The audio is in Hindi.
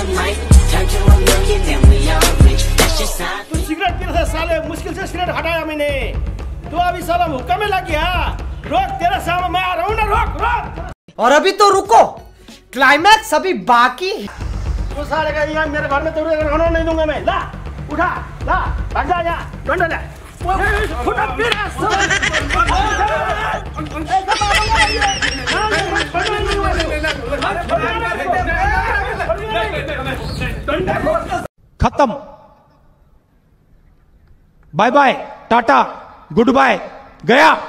तू सिगरेट पी रहा था साले, मुश्किल से सिगरेट हटाया मैंने। तू अभी साला हुक्का में लग गया। रोक, तेरे सामने मैं आ रहा हूँ ना, रोक रोक। और अभी तो रुको, क्लाइमैक्स अभी बाकी। तू साले का यहाँ मेरे घर में तो रहने नहीं दूंगा मैं। ला उठा, ला भाग जा यहाँ, डंडा ले। खत्म, bye bye, ta ta, goodbye, गया।